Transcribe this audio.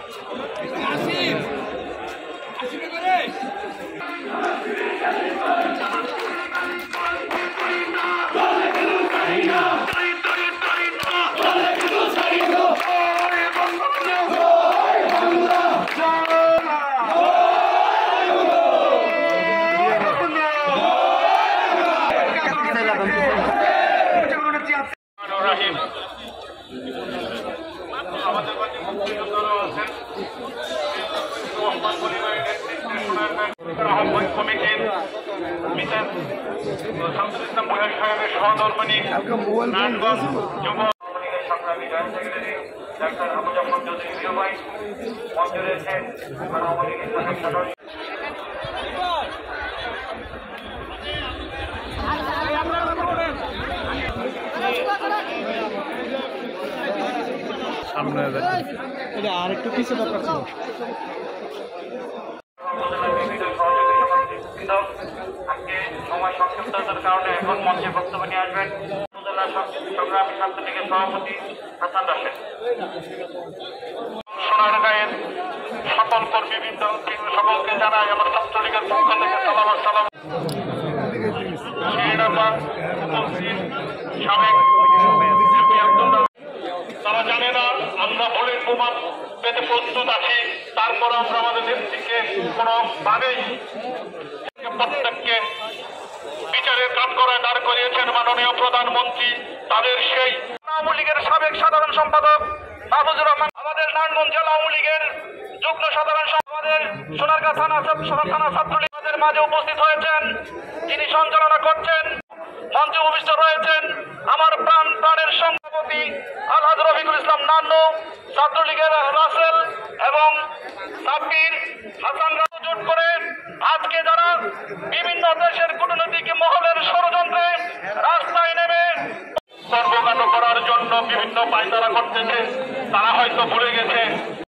আর একটু পিছিয়ে দরকার ছিল। আজকে সময় সংক্ষিপ্ততার কারণে এখন মঞ্চে বক্তব্য নিয়ে আসবেন সংগ্রামী ছাত্রলীগের সভাপতি হাসান রাশেদ। সোনারগাঁয়ের সকল কর্মীবৃন্দ সকলকে জানাই আমার ছাত্রলীগের পক্ষ থেকে সালাম আসসালাম। তারা জানে না আমরা ভোটের প্রমাণ পেতে প্রস্তুত আছি, তারপর আমরা আমাদের নেত্রীকে কোনোভাবেই প্রত্যেককে বিচারের কাজ করায় দাঁড় করিয়েছেন মাননীয় প্রধানমন্ত্রী। তাদের সেই আওয়ামী লীগের সাবেক সাধারণ সম্পাদক মাহফুজুর রহমান, আমাদের নারায়ণগঞ্জ জেলা আওয়ামী লীগের যুগ্ম সাধারণ সম্পাদক, সোনারগাঁ থানা ছাত্রলীগের মাঝে উপস্থিত হয়েছেন, যিনি সঞ্চালনা করছেন। মঞ্চে উপবিষ্ট রয়েছেন আমার প্রাণের সভাপতি আলহাজ রফিকুল ইসলাম নান্নু, ছাত্রলীগের রাসেল এবং সাব্বির হাসান জোট করে আজকে যারা বিভিন্ন দেশের কূটনৈতিক মহলের ষড়যন্ত্রে রাস্তায় নেমে কর্মকাণ্ড করার জন্য বিভিন্ন পায়তারা করতেছে, তারা হয়তো ভুলে গেছে